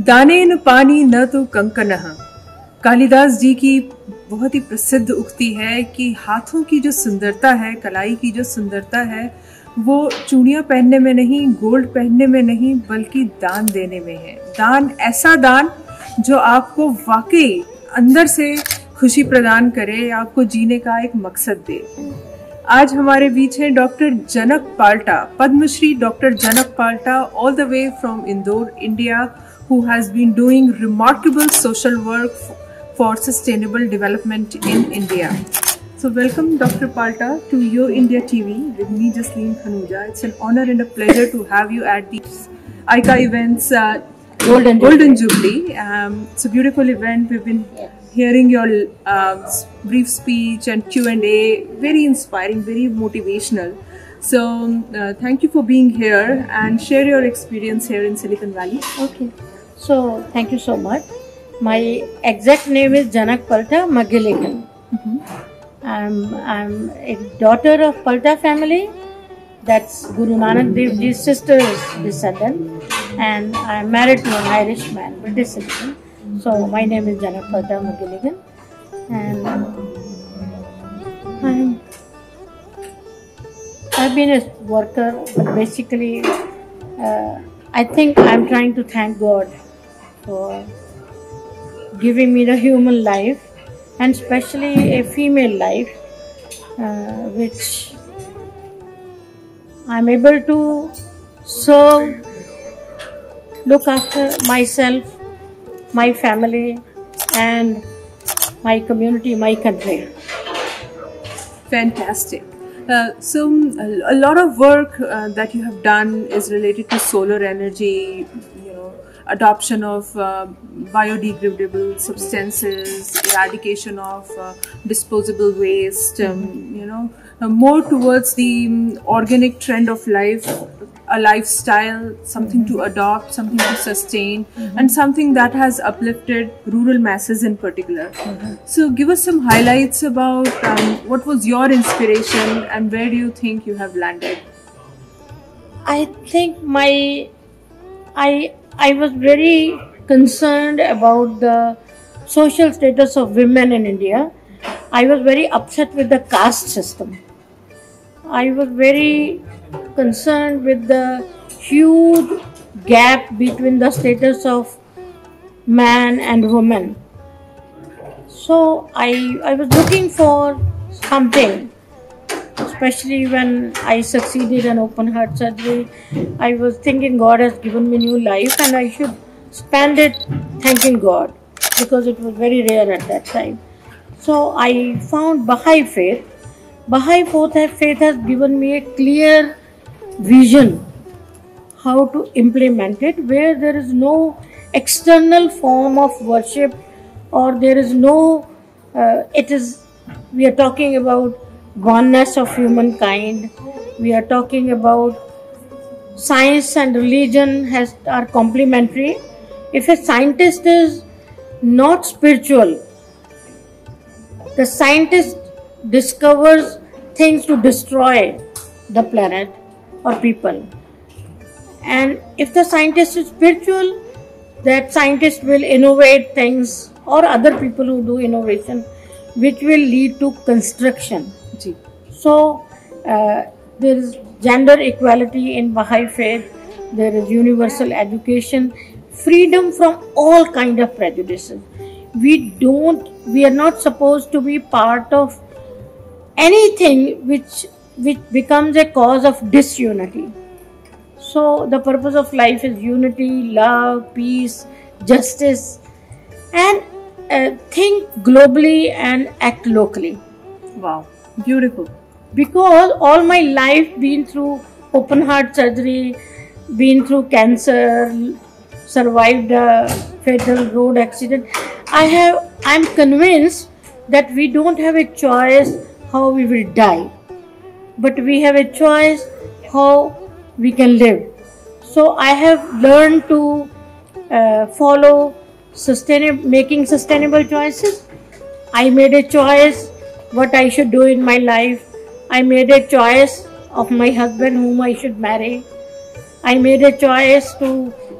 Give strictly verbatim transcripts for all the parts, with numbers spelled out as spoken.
दाने न पानी न तो कंकनः। कालिदास जी की बहुत ही प्रसिद्ध उक्ति है कि हाथों की जो सुंदरता है, कलाई की जो सुंदरता है, वो चूड़ियाँ पहनने में नहीं, गोल्ड पहनने में नहीं, बल्कि दान देने में है। दान, ऐसा दान जो आपको वाकई अंदर से खुशी प्रदान करे, आपको जीने का एक मकसद दे। आज हमारे बीच हैं doctor Janak Palta, Padmashri doctor Janak Palta, all the way from Indore, India, who has been doing remarkable social work for sustainable development in India. So welcome Doctor Palta to Your India T V with me, Jasleen, Khanuja. It's an honor and a pleasure to have you at these I C A events, uh, Golden, Golden Jubilee. Um, it's a beautiful event. We've been hearing your uh, brief speech and Q and A, very inspiring, very motivational. So uh, thank you for being here and share your experience here in Silicon Valley. Okay. So, thank you so much. My exact name is Janak Palta, Magiligan. Mm-hmm. I'm, I'm a daughter of Palta family. That's Guru Nanak Dev Ji's sister's descendant. And I'm married to an Irish man, British citizen. So, my name is Janak Palta, Magiligan. And I'm, I've been a worker, but basically, uh, I think I'm trying to thank God for giving me the human life, and especially a female life, uh, which I'm able to serve, look after myself, my family, and my community, my country. Fantastic. Uh, so a lot of work uh, that you have done is related to solar energy, you know, adoption of uh, biodegradable substances, eradication of uh, disposable waste, um, you know, uh, more towards the um, organic trend of life, a lifestyle, something mm-hmm. to adopt, something to sustain, mm-hmm. and something that has uplifted rural masses in particular. Mm-hmm. So give us some highlights about um, what was your inspiration and where do you think you have landed? I think my, I, I was very concerned about the social status of women in India. I was very upset with the caste system. I was very concerned with the huge gap between the status of man and woman. So I, I was looking for something, especially when I succeeded in open heart surgery. I was thinking God has given me new life and I should spend it thanking God, because it was very rare at that time. So I found Baha'i faith. Baha'i faith has given me a clear vision how to implement it, where there is no external form of worship, or there is no, uh, it is, we are talking about oneness of humankind. We are talking about science and religion has are complementary. If a scientist is not spiritual, the scientist discovers things to destroy the planet or people. And if the scientist is spiritual, that scientist will innovate things, or other people who do innovation, which will lead to construction. Ji. So uh, there is gender equality in Baha'i faith, there is universal education, freedom from all kind of prejudices. We don't, we are not supposed to be part of anything which which becomes a cause of disunity. So the purpose of life is unity, love, peace, justice, and uh, think globally and act locally. Wow, beautiful. Because all my life been through open heart surgery, been through cancer, survived a fatal road accident, I have, I'm convinced that we don't have a choice how we will die, but we have a choice how we can live. So I have learned to uh, follow sustainable, making sustainable choices. I made a choice what I should do in my life. I made a choice of my husband whom I should marry. I made a choice to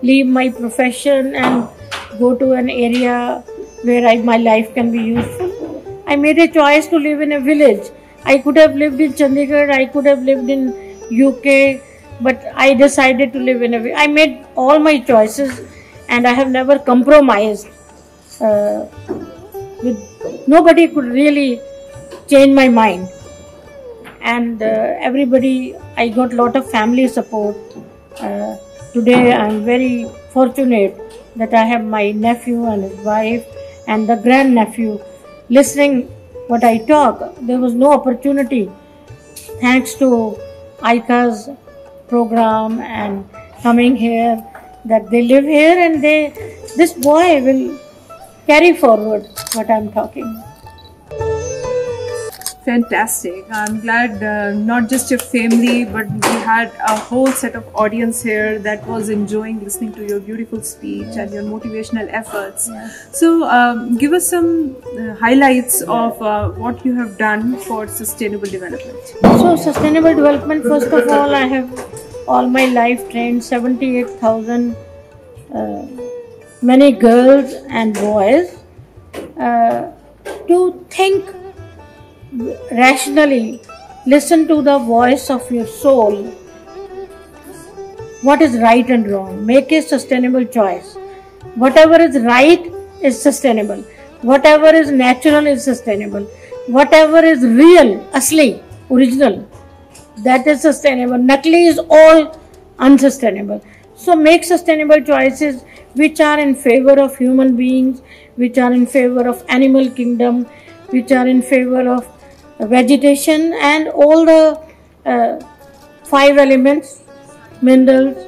leave my profession and go to an area where I, my life can be useful. I made a choice to live in a village. I could have lived in Chandigarh, I could have lived in U K, but I decided to live in a village. I made all my choices and I have never compromised. Uh, with nobody could really change my mind. And uh, everybody, I got a lot of family support. Uh, today I am very fortunate that I have my nephew and his wife and the grandnephew listening what I talk. There was no opportunity, thanks to Aika's program and coming here, that they live here and they, this boy will carry forward what I'm talking. Fantastic. I'm glad uh, not just your family, but we had a whole set of audience here that was enjoying listening to your beautiful speech and your motivational efforts. So um, give us some uh, highlights of uh, what you have done for sustainable development. So sustainable development, first of all, I have all my life trained seventy-eight thousand uh, many girls and boys uh, to think rationally, listen to the voice of your soul. What is right and wrong? Make a sustainable choice. Whatever is right is sustainable. Whatever is natural is sustainable. Whatever is real, asli, original, that is sustainable. Nakli is all unsustainable. So make sustainable choices which are in favor of human beings, which are in favor of animal kingdom, which are in favor of vegetation and all the uh, five elements, minerals.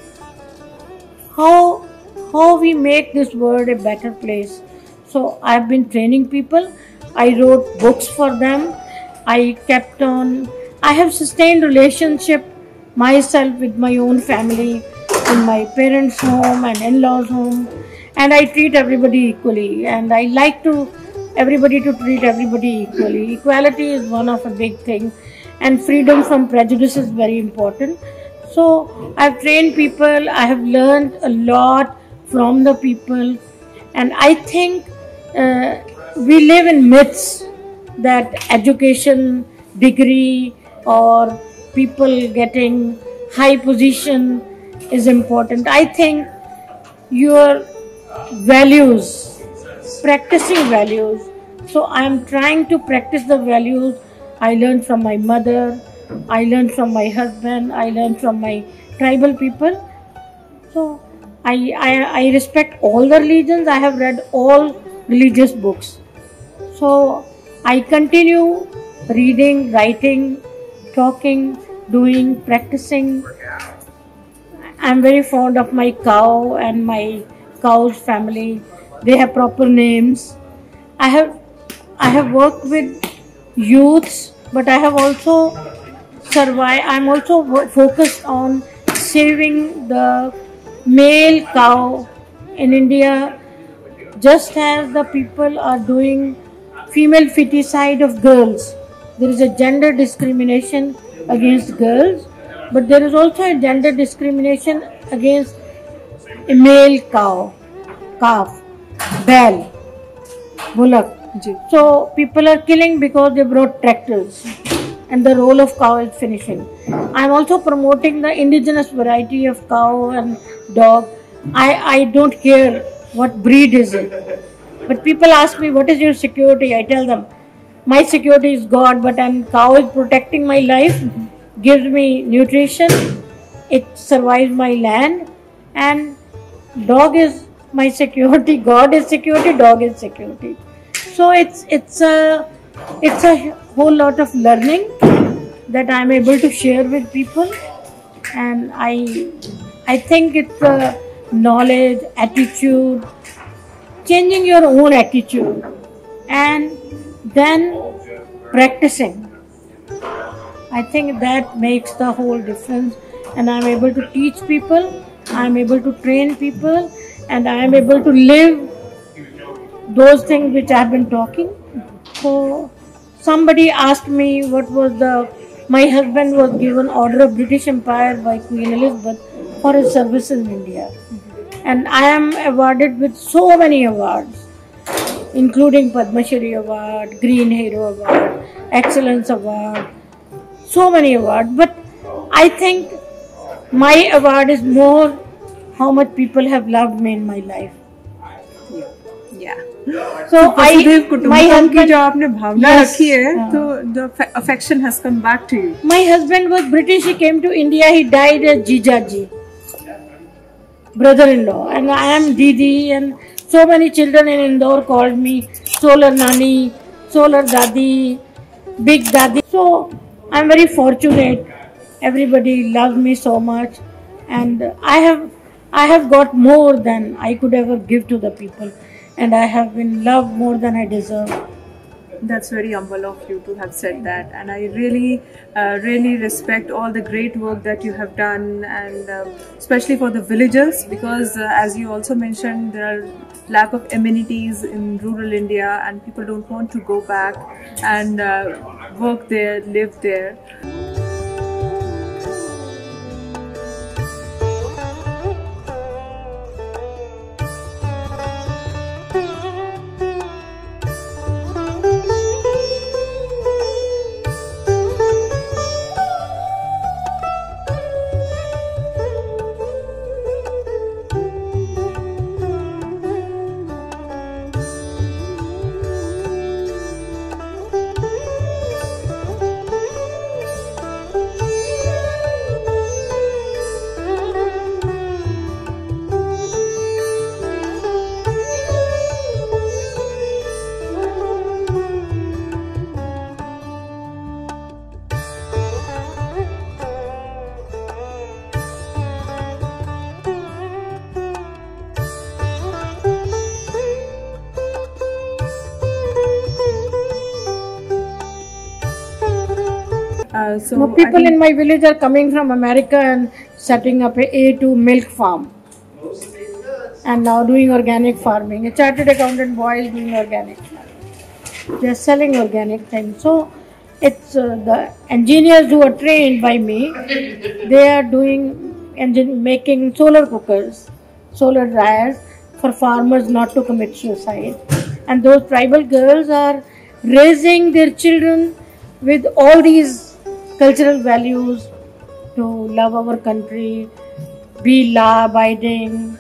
How, how we make this world a better place. So I have been training people. I wrote books for them. I kept on, I have sustained relationship myself with my own family, in my parents' home and in-laws' home, and I treat everybody equally, and I like to everybody to treat everybody equally. Equality is one of a big thing, and freedom from prejudice is very important. So I've trained people, I have learned a lot from the people, and I think uh, we live in myths that education, degree, or people getting high position is important. I think your values, practicing values. So I am trying to practice the values I learned from my mother, I learned from my husband, I learned from my tribal people. So I, I, I respect all the religions. I have read all religious books. So I continue reading, writing, talking, doing, practicing. I am very fond of my cow and my cow's family. They have proper names. I have I have worked with youths, but I have also survived. I am also focused on saving the male cow in India, just as the people are doing female feticide of girls. There is a gender discrimination against girls, but there is also a gender discrimination against a male cow, calf, bell, bullock. So people are killing because they brought tractors, and the role of cow is finishing. I am also promoting the indigenous variety of cow and dog. I, I don't care what breed is it. But people ask me, what is your security? I tell them, my security is God, but and cow is protecting my life, gives me nutrition, it survives my land, and dog is my security. God is security, dog is security. So it's it's a it's a whole lot of learning that I'm able to share with people, and I I think it's a knowledge, attitude, changing your own attitude, and then practicing. I think that makes the whole difference, and I'm able to teach people, I'm able to train people, and I'm able to live those things which I've been talking. So somebody asked me what was the, my husband was given Order of British Empire by Queen Elizabeth for his service in India. and I am awarded with so many awards, including Padma Shri Award, Green Hero Award, Excellence Award, so many awards. But I think my award is more how much people have loved me in my life. Yeah. So I, my husband, जो आपने भावना yes, रखी है, uh, तो the affection has come back to you. My husband was British. He came to India. He died as Jijaji, brother-in-law, and I am Didi, and so many children in Indore called me Solar Nani, Solar Dadi, Big Dadi. So I am very fortunate. Everybody loves me so much, and I have I have got more than I could ever give to the people, and I have been loved more than I deserve. That's very humble of you to have said that, and I really, uh, really respect all the great work that you have done, and uh, especially for the villagers, because uh, as you also mentioned, there are lack of amenities in rural India, and people don't want to go back and uh, work there, live there. Uh, so no, people in my village are coming from America and setting up a A two milk farm, and now doing organic farming. A chartered accountant boy is doing organic farming. They are selling organic things. So it's uh, the engineers who are trained by me. They are doing engine making solar cookers, solar dryers for farmers not to commit suicide. And those tribal girls are raising their children with all these cultural values to love our country, be law-abiding,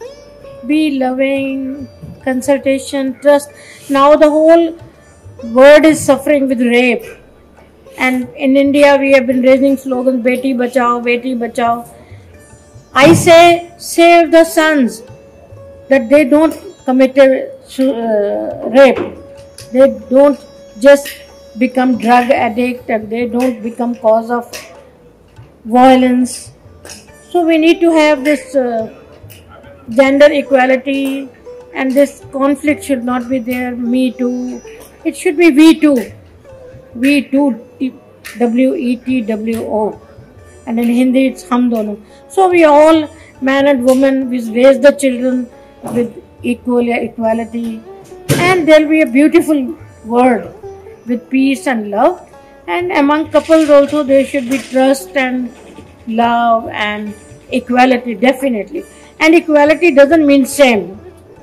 be loving, consultation, trust. Now the whole world is suffering with rape, and in India we have been raising slogans Beti Bachao, Beti Bachao. I say save the sons, that they don't commit a, uh, rape, they don't just become drug addict, and they don't become cause of violence. So we need to have this uh, gender equality, and this conflict should not be there, me too. It should be we too. We too, W E T W O. And in Hindi it's hum dono. So we all, man and woman, we raise the children with equal equality, and there will be a beautiful world with peace and love. And among couples also there should be trust and love and equality, definitely. And equality doesn't mean same.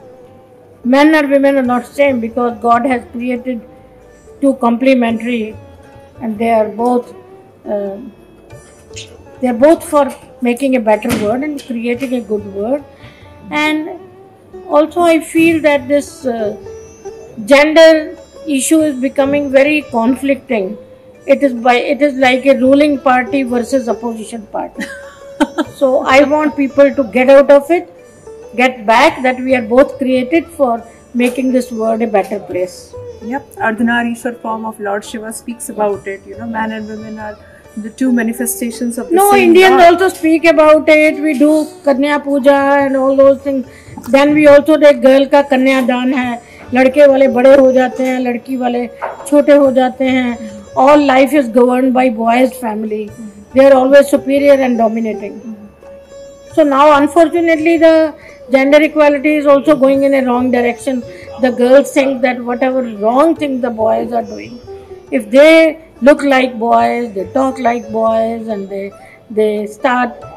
Men and women are not same, because God has created two complementary, and they are both uh, they are both for making a better world and creating a good world. And also I feel that this uh, gender issue is becoming very conflicting. It is by it is like a ruling party versus opposition party. So I want people to get out of it, get back that we are both created for making this world a better place. Yep, Ardhanarishwar form of Lord Shiva speaks about it. You know, man and women are the two manifestations of the no, same Indians God. also speak about it. We do Kanya Puja and all those things. Then we also take girl का कन्या दान है. लड़के वाले बड़े हो जाते हैं, लड़की वाले छोटे हो जाते हैं. All life is governed by boys' family. They are always superior and dominating. So now, unfortunately, the gender equality is also going in a wrong direction. The girls think that whatever wrong thing the boys are doing, if they look like boys, they talk like boys, and they they start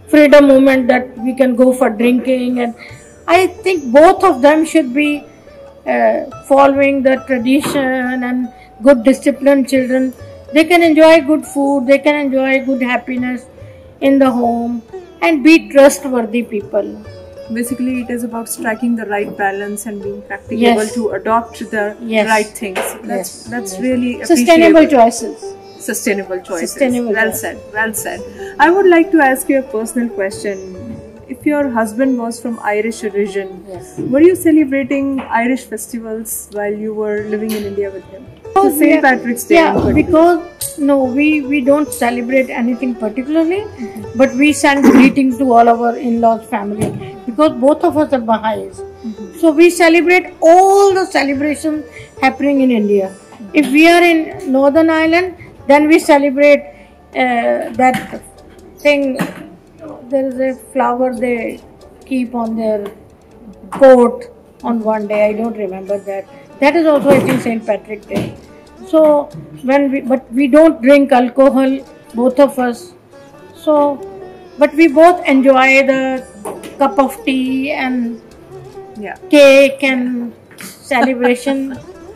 freedom movement that we can go for drinking, and I think both of them should be uh, following the tradition and good disciplined children. They can enjoy good food, they can enjoy good happiness in the home and be trustworthy people. Basically, it is about striking the right balance and being practicable Yes. to adopt the Yes. right things. That's Yes. that's Yes. really Sustainable appreciable. choices. Sustainable choices. Sustainable well choices. said. Well said. I would like to ask you a personal question. If your husband was from Irish origin, Yes. were you celebrating Irish festivals while you were living in India with him? So We Saint are- Patrick's Day. in Yeah, particular. because no, we we don't celebrate anything particularly, but we send greetings to all our in-laws' family because both of us are Baha'is. So we celebrate all the celebrations happening in India. If we are in Northern Ireland, then we celebrate uh, that thing. There is a flower they keep on their coat on one day. I don't remember that. That is also I think Saint Patrick's Day. So when we but we don't drink alcohol, both of us. So but we both enjoy the cup of tea and Yeah. cake and celebration.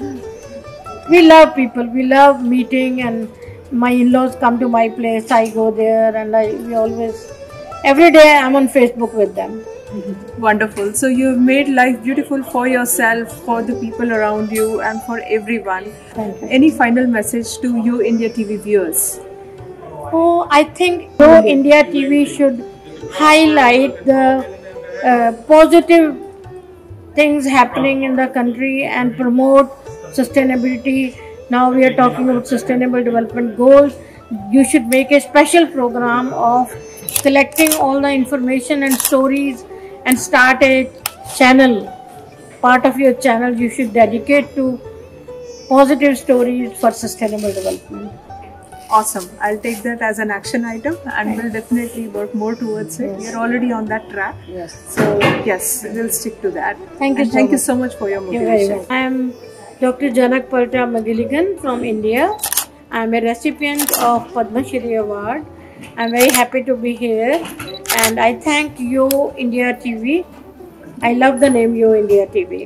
We love people. We love meeting, and my in-laws come to my place. I go there, and I we always every day I'm on Facebook with them. Wonderful. So you've made life beautiful for yourself, for the people around you, and for everyone. Thank you. Any final message to you India T V viewers? Oh, I think Pro India T V should highlight the uh, positive things happening in the country and promote sustainability. Now we are talking about sustainable development goals. You should make a special program of collecting all the information and stories and start a channel. Part of your channel you should dedicate to positive stories for sustainable development. Awesome. I'll take that as an action item and we'll definitely work more towards it. Yes. We are already on that track. Yes. So yes, we'll stick to that. Thank you And so thank you much. so much for your You're very motivation. welcome. I am Doctor Janak Palta Magiligan from India. I am a recipient of Padma Shri Award. I am very happy to be here, and I thank Yo India T V. I love the name Yo India T V.